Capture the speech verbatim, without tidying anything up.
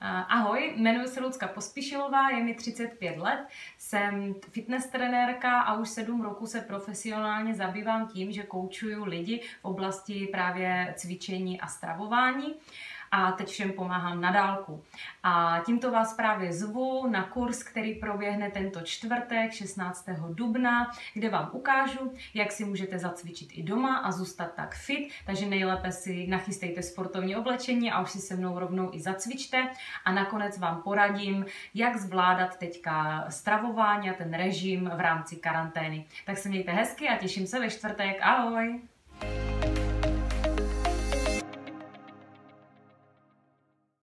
Ahoj, jmenuji se Lucka Pospíšilová, je mi třicet pět let, jsem fitness trenérka a už sedm roků se profesionálně zabývám tím, že koučuju lidi v oblasti právě cvičení a stravování. A teď všem pomáhám na dálku. A tímto vás právě zvu na kurz, který proběhne tento čtvrtek, šestnáctého dubna, kde vám ukážu, jak si můžete zacvičit i doma a zůstat tak fit. Takže nejlépe si nachystejte sportovní oblečení a už si se mnou rovnou i zacvičte. A nakonec vám poradím, jak zvládat teďka stravování a ten režim v rámci karantény. Tak se mějte hezky a těším se ve čtvrtek. Ahoj!